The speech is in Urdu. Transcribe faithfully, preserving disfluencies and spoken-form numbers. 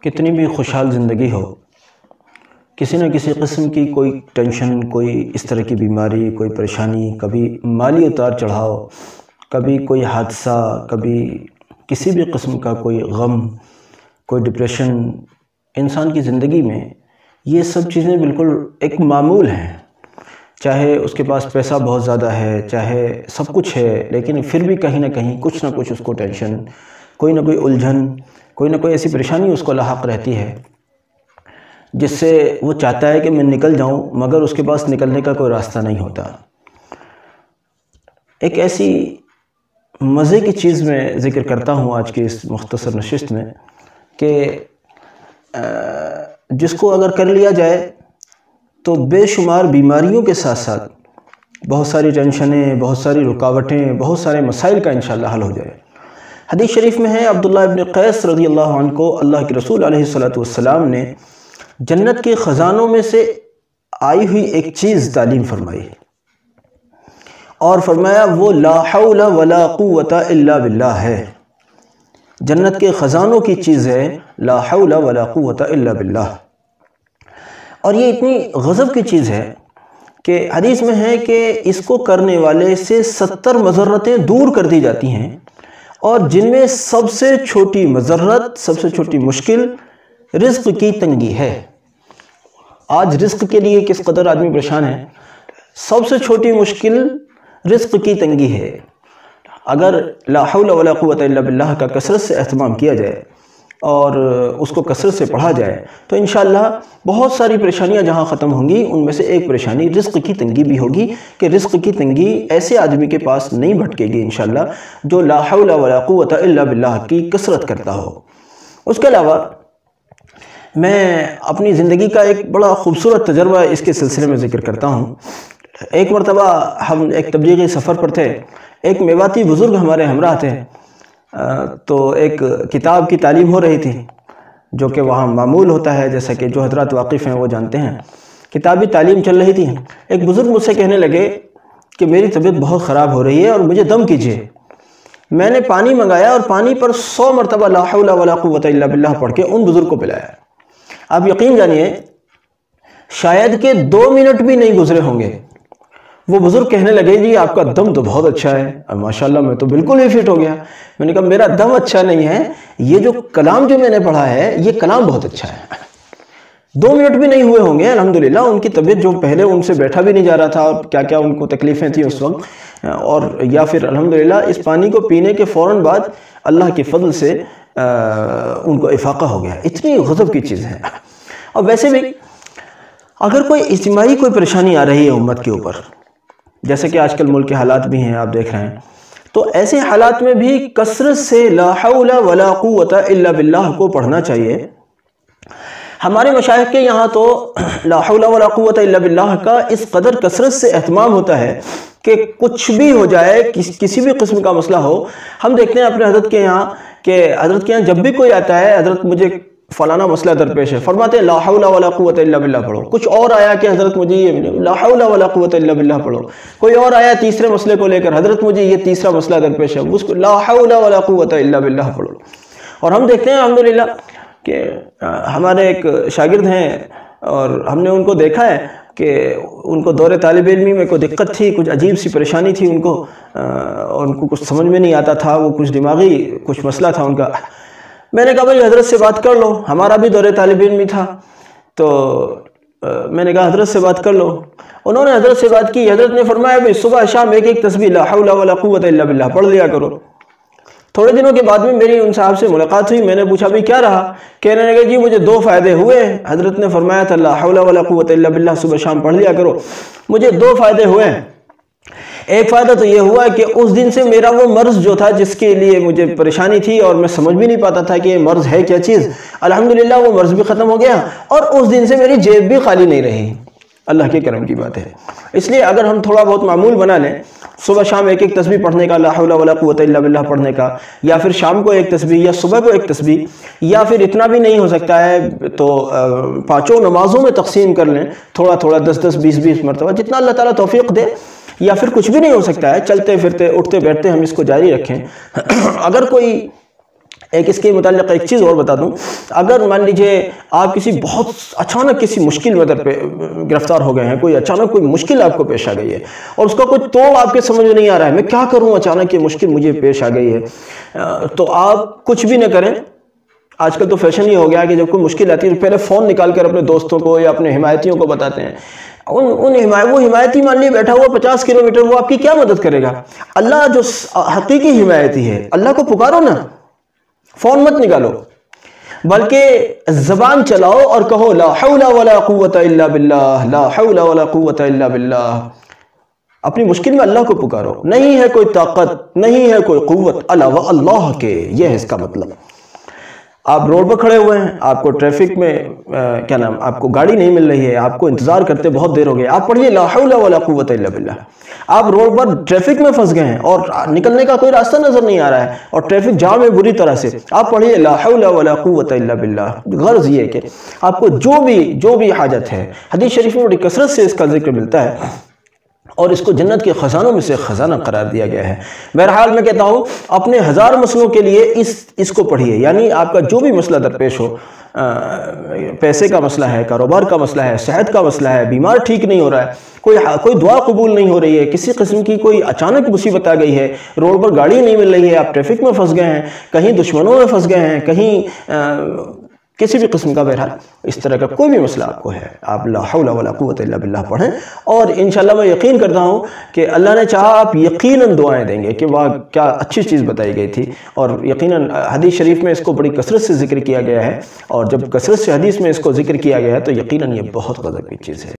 کتنی بھی خوشحال زندگی ہو، کسی نہ کسی قسم کی کوئی ٹینشن، کوئی اس طرح کی بیماری، کوئی پریشانی، کبھی مالی اتار چڑھاؤ، کبھی کوئی حادثہ، کبھی کسی بھی قسم کا کوئی غم، کوئی ڈپریشن انسان کی زندگی میں، یہ سب چیزیں بالکل ایک معمول ہیں۔ چاہے اس کے پاس پیسہ بہت زیادہ ہے، چاہے سب کچھ ہے، لیکن پھر بھی کہیں نہ کہیں کچھ نہ کچھ اس کو ٹینشن، کوئی نہ کوئی الجھن، کوئی نہ کوئی ایسی پریشانی اس کو لاحق رہتی ہے جس سے وہ چاہتا ہے کہ میں نکل جاؤں، مگر اس کے پاس نکلنے کا کوئی راستہ نہیں ہوتا۔ ایک ایسی مزے کی چیز میں ذکر کرتا ہوں آج کی اس مختصر نشست میں کہ جس کو اگر کر لیا جائے تو بے شمار بیماریوں کے ساتھ ساتھ بہت ساری ٹینشنیں، بہت ساری رکاوٹیں، بہت سارے مسائل کا انشاءاللہ حل ہو جائے۔ حدیث شریف میں ہے عبداللہ ابن قیس رضی اللہ عنہ کو اللہ کے رسول علیہ الصلوۃ والسلام نے جنت کے خزانوں میں سے آئی ہوئی ایک چیز تعلیم فرمائی اور فرمایا وہ لا حول ولا قوت الا باللہ ہے۔ جنت کے خزانوں کی چیز ہے لا حول ولا قوت الا باللہ، اور یہ اتنی غضب کی چیز ہے کہ حدیث میں ہے کہ اس کو کرنے والے سے ستر مضرتیں دور کر دی جاتی ہیں، اور جن میں سب سے چھوٹی مضرت، سب سے چھوٹی مشکل رزق کی تنگی ہے۔ آج رزق کے لیے کس قدر آدمی پریشان ہے۔ سب سے چھوٹی مشکل رزق کی تنگی ہے۔ اگر لا حول ولا قوت الا باللہ کا کثرت سے اہتمام کیا جائے اور اس کو کثرت سے پڑھا جائے تو انشاءاللہ بہت ساری پریشانیاں جہاں ختم ہوں گی، ان میں سے ایک پریشانی رزق کی تنگی بھی ہوگی کہ رزق کی تنگی ایسے آدمی کے پاس نہیں بھٹکے گی انشاءاللہ جو لا حول ولا قوت الا باللہ کی کثرت کرتا ہو۔ اس کے علاوہ میں اپنی زندگی کا ایک بڑا خوبصورت تجربہ اس کے سلسلے میں ذکر کرتا ہوں۔ ایک مرتبہ ہم ایک تبلیغی سفر پر تھے، ایک میواتی بزرگ ہمارے ہمراہ تھے، تو ایک کتاب کی تعلیم ہو رہی تھی جو کہ وہاں معمول ہوتا ہے، جیسا کہ جو حضرات واقف ہیں وہ جانتے ہیں۔ کتابی تعلیم چل رہی تھی۔ ایک بزرگ مجھ سے کہنے لگے کہ میری طبیعت بہت خراب ہو رہی ہے اور مجھے دم کیجیے۔ میں نے پانی منگایا اور پانی پر سو مرتبہ لا حول ولا قوت الا باللہ پڑھ کے ان بزرگ کو پلایا۔ آپ یقین جانیے شاید کہ دو منٹ بھی نہیں گزرے ہوں گے، وہ بزرگ کہنے لگے جی آپ کا دم تو بہت اچھا ہے، ماشاءاللہ میں تو بالکل ہی فٹ ہو گیا۔ میں نے کہا میرا دم اچھا نہیں ہے، یہ جو کلام جو میں نے پڑھا ہے یہ کلام بہت اچھا ہے۔ دو منٹ بھی نہیں ہوئے ہوں گے، الحمدللہ ان کی طبیعت جو پہلے ان سے بیٹھا بھی نہیں جا رہا تھا اور کیا کیا ان کو تکلیفیں تھیں اس وقت، اور یا پھر الحمدللہ اس پانی کو پینے کے فوراً بعد اللہ کے فضل سے ان کو افاقہ ہو گیا۔ اتنی غضب کی چیز ہے۔ اور ویسے بھی اگر کوئی اجتماعی کوئی پریشانی آ رہی ہے امت کے اوپر، جیسے کہ آج کل ملک کے حالات بھی ہیں آپ دیکھ رہے ہیں، تو ایسے حالات میں بھی کثرت سے لا حول ولا قوت الا باللہ کو پڑھنا چاہیے۔ ہمارے مشائخ کے یہاں تو لا حول ولا قوت الا باللہ کا اس قدر کثرت سے اہتمام ہوتا ہے کہ کچھ بھی ہو جائے، کسی بھی قسم کا مسئلہ ہو، ہم دیکھتے ہیں اپنے حضرت کے یہاں کہ حضرت کے یہاں جب بھی کوئی آتا ہے، حضرت مجھے فلانا مسئلہ درپیش ہے، فرماتے ہیں لا حول ولا قوت الا باللہ پڑھو۔ کچھ اور آیا کہ حضرت مجھے یہ لا حول ولا قوت الا باللہ پڑھو۔ کوئی اور آیا تیسرے مسئلے کو لے کر، حضرت مجھے یہ تیسرا مسئلہ درپیش ہے، اس کو لا حول ولا قوت الا باللہ پڑھو۔ اور ہم دیکھتے ہیں الحمدللہ کہ ہمارے ایک شاگرد ہیں اور ہم نے ان کو دیکھا ہے کہ ان کو دور طالب علمی میں کوئی دقت تھی، کچھ عجیب سی پریشانی تھی ان کو، اور ان کو کچھ سمجھ میں نہیں آتا تھا، وہ کچھ دماغی کچھ مسئلہ تھا ان کا۔ میں نے کہا بھائی حضرت سے بات کر لو، ہمارا بھی دور طالب علمی تھا، تو میں نے کہا حضرت سے بات کر لو۔ انہوں نے حضرت سے بات کی، حضرت نے فرمایا بھائی صبح شام ایک ایک تسبیح لا حول ولا قوت الا باللہ پڑھ لیا کرو۔ تھوڑے دنوں کے بعد میں میری ان صاحب سے ملاقات ہوئی، میں نے پوچھا بھائی کیا رہا؟ کہنے لگے جی مجھے دو فائدے ہوئے، حضرت نے فرمایا تھا لا حول ولا قوت الا باللہ صبح شام پڑھ لیا کرو، مجھے دو فائدے ہوئے ہیں۔ ایک فائدہ تو یہ ہوا کہ اس دن سے میرا وہ مرض جو تھا جس کے لیے مجھے پریشانی تھی اور میں سمجھ بھی نہیں پاتا تھا کہ یہ مرض ہے کیا چیز، الحمدللہ وہ مرض بھی ختم ہو گیا، اور اس دن سے میری جیب بھی خالی نہیں رہی۔ اللہ کے کرم کی بات ہے۔ اس لیے اگر ہم تھوڑا بہت معمول بنا لیں، صبح شام ایک ایک تسبیح پڑھنے کا، لا حول ولا قوت الا باللہ پڑھنے کا، یا پھر شام کو ایک تسبیح یا صبح کو ایک تسبیح، یا پھر اتنا بھی نہیں ہو سکتا ہے تو پانچوں نمازوں میں تقسیم کر لیں، تھوڑا تھوڑا دس دس بیس بیس مرتبہ، جتنا اللہ تعالیٰ توفیق دے، یا پھر کچھ بھی نہیں ہو سکتا ہے، چلتے پھرتے اٹھتے بیٹھتے ہم اس کو جاری رکھیں۔ اگر کوئی ایک اس کے متعلق ایک چیز اور بتا دوں، اگر مان لیجئے آپ کسی بہت اچانک کسی مشکل میں در پہ گرفتار ہو گئے ہیں، کوئی اچانک کوئی مشکل آپ کو پیش آ گئی ہے اور اس کا کوئی توڑ آپ کے سمجھ میں نہیں آ رہا ہے، میں کیا کروں، اچانک یہ مشکل مجھے پیش آ گئی ہے، تو آپ کچھ بھی نہ کریں۔ آج کل تو فیشن یہ ہو گیا کہ جب کوئی مشکل آتی ہے تو پہلے فون نکال کر اپنے دوستوں کو یا اپنے حمایتیوں کو بتاتے ہیں۔ ان ان حمایت وہ حمایتی مان لیے بیٹھا ہوا پچاس کلومیٹر، وہ آپ کی کیا مدد کرے گا؟ اللہ جو حقیقی حمایتی ہے، اللہ کو پکارو نا، فون مت نکالو، بلکہ زبان چلاؤ اور کہو لا حول ولا قوت الا باللہ، لا حول ولا قوت الا باللہ۔ اپنی مشکل میں اللہ کو پکارو، نہیں ہے کوئی طاقت، نہیں ہے کوئی قوت علاوہ اللہ کے، یہ ہے اس کا مطلب۔ آپ روڈ پر کھڑے ہوئے ہیں، آپ کو ٹریفک میں کیا نام آپ کو گاڑی نہیں مل رہی ہے، آپ کو انتظار کرتے بہت دیر ہو گئی، آپ پڑھیے لا حول ولا قوت الا باللہ۔ آپ روڈ پر ٹریفک میں پھنس گئے ہیں اور نکلنے کا کوئی راستہ نظر نہیں آ رہا ہے اور ٹریفک جام ہے بری طرح سے، آپ پڑھیے لا حول ولا قوت الا باللہ۔ غرض یہ کہ آپ کو جو بھی جو بھی حاجت ہے، حدیث شریف میں بڑی کثرت سے اس کا ذکر ملتا ہے اور اس کو جنت کے خزانوں میں سے خزانہ قرار دیا گیا ہے۔ بہرحال میں کہتا ہوں اپنے ہزار مسئلوں کے لیے اس اس کو پڑھیے، یعنی آپ کا جو بھی مسئلہ درپیش ہو، پیسے کا مسئلہ ہے، کاروبار کا مسئلہ ہے، صحت کا مسئلہ ہے، بیمار ٹھیک نہیں ہو رہا ہے، کوئی کوئی دعا قبول نہیں ہو رہی ہے، کسی قسم کی کوئی اچانک مصیبت آ گئی ہے، روڈ پر گاڑی نہیں مل رہی ہے، آپ ٹریفک میں پھنس گئے ہیں، کہیں دشمنوں میں پھنس گئے ہیں، کہیں کسی بھی قسم کا، بہرحال اس طرح کا کوئی بھی مسئلہ آپ کو ہے، آپ لا حول ولا قوت الا باللہ پڑھیں، اور انشاءاللہ میں یقین کرتا ہوں کہ اللہ نے چاہا آپ یقیناً دعائیں دیں گے کہ واہ کیا اچھی چیز بتائی گئی تھی، اور یقیناً حدیث شریف میں اس کو بڑی کثرت سے ذکر کیا گیا ہے، اور جب کثرت سے حدیث میں اس کو ذکر کیا گیا ہے تو یقیناً یہ بہت غضب کی چیز ہے۔